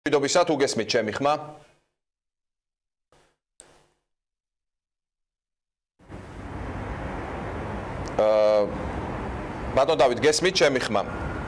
მშვიდობისა თუ გესმით ჩემი ხმა? ბატონ დავით გესმით ჩემი ხმა?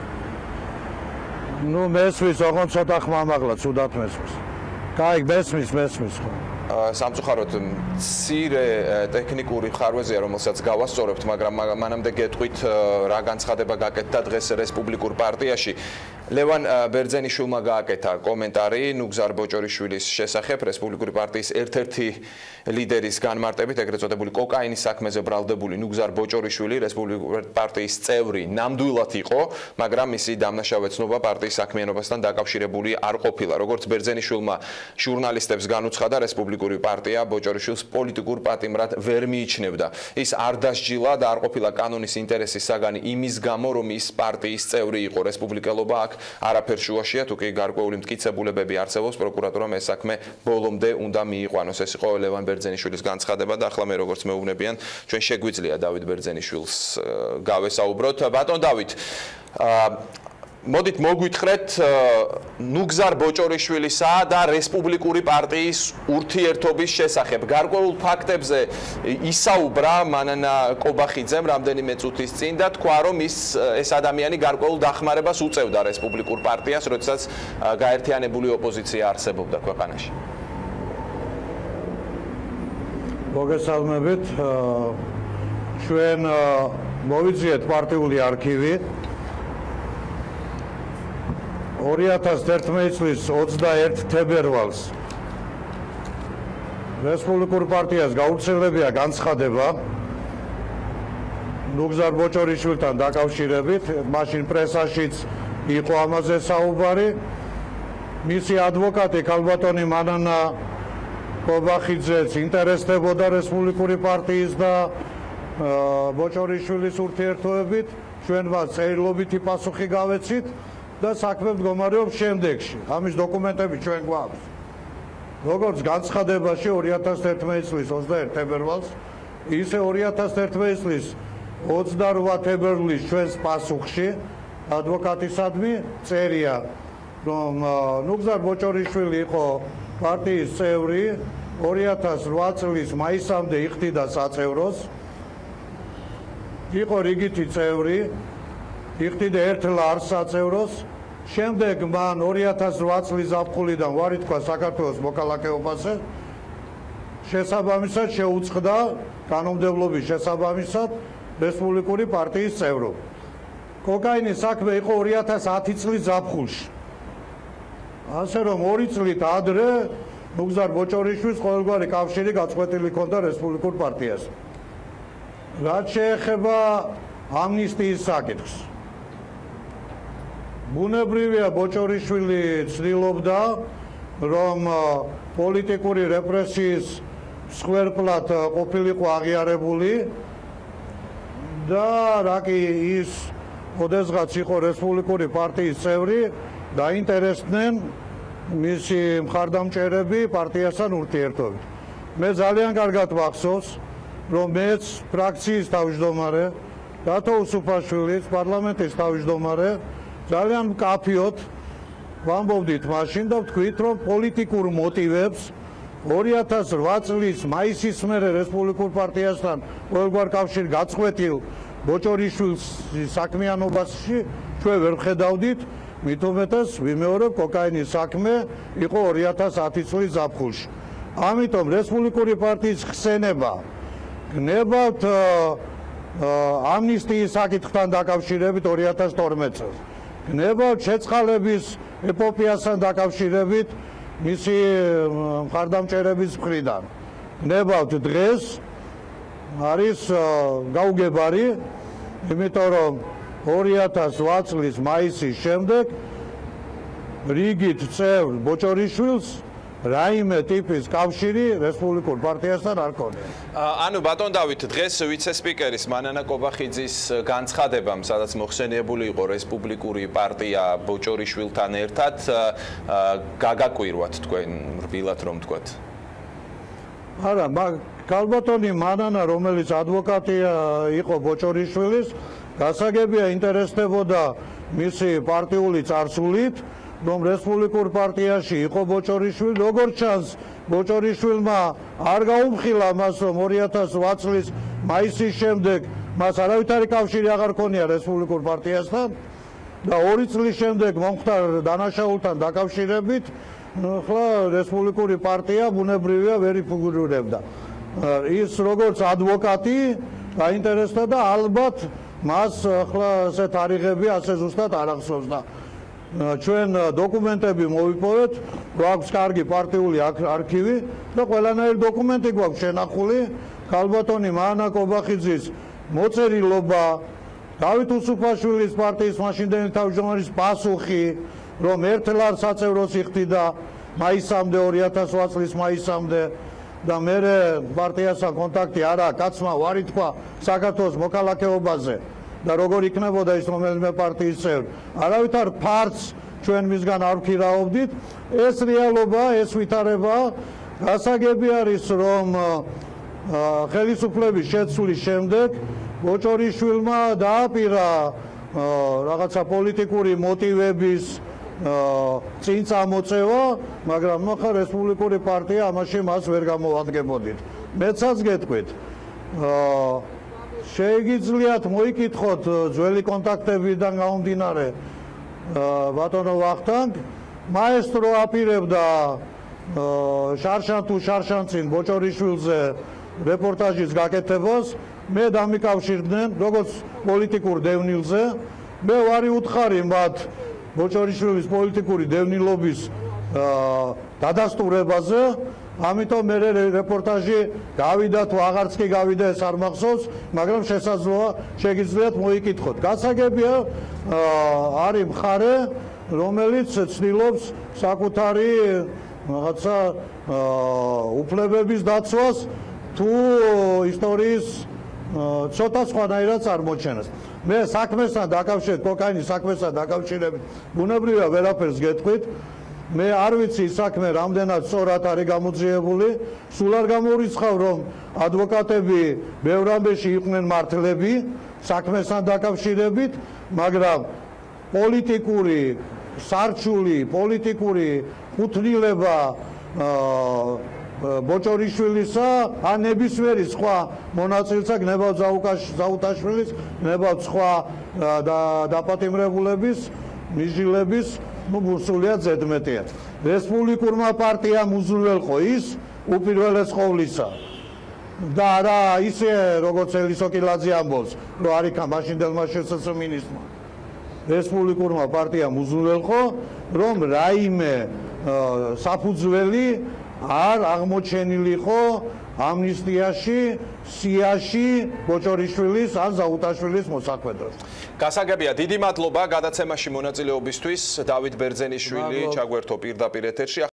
ნუ მესმის, ოღონდ ცოტა ხმა მაღლა, ცუდად მესმის. კაი, მესმის ხო. სამწუხაროდ მცირე ტექნიკური ხარვეზია, რომელსაც გავასწორებთ, მაგრამ მანამდე გეტყვით რა განცხადება გაკეთდა დღეს რესპუბლიკურ პარტიაში. ლევან ბერძენიშვილმა გააკეთა კომენტარი ნუგზარ ბოჭორიშვილის შესახებ რესპუბლიკური პარტიის ერთ-ერთი ლიდერის განმარტებით, ეგრეთ წოდებული კოკაინის საქმეზე ბრალდებული ნუგზარ ბოჭორიშვილი რესპუბლიკური პარტიის წევრი ნამდვილად იყო, მაგრამ მისი დამნაშავე ცნობა პარტიის საქმიანობასთან დაკავშირებული არ ყოფილა. როგორც ბერძენიშვილმა ჟურნალისტებს განუცხადა, რესპუბლიკური პარტია ბოჭორიშვილს პოლიტიკურ პატიმრად ვერ მიიჩნევდა. ის არ დასჯილა და არ ყოფილა კანონის ინტერესის საგანი იმის გამო, რომ ის პარტიის წევრი იყო. რესპუბლიკელობა აქ არაფერ შუაშია, თუ კი გარკვეული მტკიცებულებები არსებობს, პროკურატურამ ეს საქმე ბოლომდე უნდა მიიყვანოს. ეს იყო ლევან ბერძენიშვილის განცხადება და ახლა მე როგორც მეუბნებიან, ჩვენ შეგვიძლია დავით ბერძენიშვილს გავესაუბროთ. ბატონ დავით, მოდით მოგვითხრეთ ნუგზარ ბოჭორიშვილისა და რესპუბლიკური პარტიის ურთიერთობის შესახებ. გარკვეულ ფაქტებზე ისაუბრა მანანა კობახიძემ რამდენიმე წუთის წინ და თქვა, რომ ეს ადამიანი გარკვეულ დახმარებას უწევდა რესპუბლიკურ პარტიას, როდესაც გაერთიანებული ოპოზიცია არსებობდა ქვეყანაში. მოგესალმებით, ჩვენ მოვიძიეთ პარტიული არქივი 2011 წლის 21 თებერვალს რესპუბლიკურ პარტიას გაუცელებია განცხადება ნუგზარ ბოჭორიშვილთან დაკავშირებით, მაშინ პრესაშიც იყო ამაზე საუბარი. მისი ადვოკატი ქალბატონი მანანა კობახიძეც ინტერესდებოდა რესპუბლიკური პარტიის და ბოჭორიშვილის ურთიერთობებით. ჩვენ მას წერილობითი პასუხი გავეცით და საქმე მდგომარეობს შემდეგში. ამის დოკუმენტები ჩვენ გვაქვს. როგორც განცხადებაში 2011 წლის 21 თებერვალს, ისე 2011 წლის 28 თებერვლის ჩვენს პასუხში ადვოკატისადმი წერია, რომ ნუგზარ ბოჭორიშვილი იყო პარტიის წევრი, 2008 წლის მაისამდე იხდიდა საწევროს, იყო რიგითი წევრი, იხდიდა ერთ ლარს საწევროს. შემდეგ მან 2008 წლის ზაფხულიდან ვარი თქვა საქართველოს მოქალაქეობაზე. შესაბამისად შეუწყდა კანონმდებლობის შესაბამისად რესპუბლიკური პარტიის წევრობა. კოკაინის საქმე იყო 2010 წლის ზაფხულში. ასე რომ 2 წლით ადრე ნუგზარ ბოჭორიშვილს ყოველგვარი კავშირი გაწყვეტილი ჰქონდა რესპუბლიკურ პარტიასთან. რაც შეეხება ამნისტიის საკითხს, ბუნებრივია ბოჭორიშვილი ცდილობდა, რომ პოლიტიკური რეპრესიის მსხვერპლად ყოფილიყო აღიარებული და რაკი ის ოდესღაც იყო რესპუბლიკური პარტიის წევრი, დაინტერესდნენ მისი მხარდამჭერები პარტიასთან ურთიერთობით. მე ძალიან კარგად მახსოვს, რომ მეც ფრაქციის თავმჯდომარე, დათო უსუფაშვილის პარლამენტის თავმჯდომარე ძალიან მკაფიოდ ვამბობდით მაშინ და ვთქვით, რომ პოლიტიკურ მოტივებს 2008 წლის მაისის მერე რესპუბლიკურ პარტიასთან ყოველგვარ კავშირ გაწყვეტილ ბოჭორიშვილის საქმიანობაში ჩვენ ვერ ხედავდით, მით უმეტეს ვიმეორებ, კოკაინის საქმე იყო 2010 წლის ზაფხულში. ამიტომ რესპუბლიკური პარტიის ხსენება გნებავთ ამნისტიის საკითხთან დაკავშირებით 2012 წელს. გნებავთ შეწყალების ეპოპეასთან დაკავშირებით მისი მხარდამჭერების მხრიდან. გნებავთ დღეს არის გაუგებარი, იმიტომ რომ 2008 წლის მაისის შემდეგ რიგით წევრ ბოჭორიშვილს რაიმე ტიპის კავშირი რესპუბლიკურ პარტიასთან არ ქონია. ანუ ბატონ დავით, დღეს ვიცე-სპიკერის მანანა კობახიძის განცხადებამ, სადაც მოხსენიებული იყო რესპუბლიკური პარტია ბოჭორიშვილთან ერთად, გაგაკვირვათ თქვენ რბილად რომ თქვათ? არა, ქალბატონი მანანა, რომელიც ადვოკატი იყო ბოჭორიშვილის, გასაგებია ინტერესდებოდა მისი პარტიული წარსულით რომ რესპუბლიკურ პარტიაში იყო ბოჭორიშვილი, როგორც ჩანს, ბოჭორიშვილმა არ გაუმხილა მას, რომ 2008 წლის მაისის შემდეგ მას არავითარი კავშირი აღარ ქონია რესპუბლიკურ პარტიასთან და 2 წლის შემდეგ მომხდარ დანაშაულთან დაკავშირებით, ახლა რესპუბლიკური პარტია ბუნებრივია ვერ იფიგურირებდა. ის როგორც ადვოკატი გაინტერესდა და ალბათ მას ახლა ასე თარიღები ასე ზუსტად არ ახსოვს და ჩვენ დოკუმენტები მოვიპოვეთ, გვაქვს კარგი პარტიული არქივი და ყველანაირი დოკუმენტი გვაქვს შენახული, ქალბატონი მანა კობახიძის მოწერილობა, დავით უსუფაშვილის პარტიის მაშინდელი თავმჯდომარის პასუხი, რომ 1 ლარ საწევროს იხდიდა მაისამდე 2008 წლის მაისამდე და მე პარტიასთან კონტაქტი არ აქვს, კაცმა ვარი თქვა საქართველოს მოქალაქეობაზე და როგორ იქნებოდა ის რომელიმე პარტიის წევრი. არავითარ ფართს ჩვენ მისგან არ ვქირავდით. ეს რეალობა, ეს ვითარება გასაგები არის, რომ ხელისუფლების შეცვლის შემდეგ ბოჭორიშვილმა დააპირა რაღაცა პოლიტიკური მოტივების წინ წამოწევა, მაგრამ ახლა რესპუბლიკური პარტია ამაში მას ვერ გამოვადგებოდით. მეცაც გეტყვით. Შეეგიძლიათ მოიკითხოთ ძველი კონტაქტებიდან გამომდინარე ბატონო ვახტანგ, მაესტრო აპირებდა შარშან თუ შარშანწინ ბოჭორიშვილზე რეპორტაჟის გაკეთებას, მე დამიკავშირდნენ როგორც პოლიტიკურ დევნილზე, მე ვარი უთხარი მათ ბოჭორიშვილის პოლიტიკური დევნილობის დადასტურებაზე, ამიტომ მე რეპორტაჟი გავიდა თუ აღარც კი გავიდა ეს არ მახსოვს, მაგრამ შესაძლოა შეგიძლიათ მოიკითხოთ. გასაგებია არის მხარე, რომელიც ცდილობს საკუთარი რაღაცა უფლებების დაცვას თუ ისტორიის ცოტა სხვანაირად წარმოჩენას. მე საქმესთან დაკავშირებით, კოკაინის საქმესთან დაკავშირებით ბუნებრივია ვერაფერს გეტყვით. მე არ ვიცი საქმე რამდენად სწორად არის გამოძიებული, სულ არ გამორიცხავ, რომ ადვოკატები ბევრ ამბეში იყვნენ მართლები საქმესთან დაკავშირებით, მაგრამ პოლიტიკური სარჩული, პოლიტიკური კუთვნილება ბოჭორიშვილისა ან ნებისმიერი სხვა მონაწილეთა გნებავ ზაუტაშვილის, გნებავ სხვა დაპატიმრებულების, მიჟილების სრულიად ზედმეტია. რესპუბლიკურმა პარტიამ უზრუნველყო ის უპირველეს ყოვლისა და არა ისე როგორც ელისოკილაძე ამბობს, რომ არ იქა მაშინდელმა შესაძმინისმა. რესპუბლიკურმა პარტიამ უზრუნველყო, რომ რაიმე საფუძველი არ აღმოჩენილიყო ამნისტიაში, სიაში ბოჭორიშვილის ან ზაუტაშვილის მოსახვედროს. გასაგებია, დიდი მადლობა გადაცემაში მონაწილეობისთვის. დავით ბერძენიშვილი ჩაგვერთო პირდაპირ ეთერში.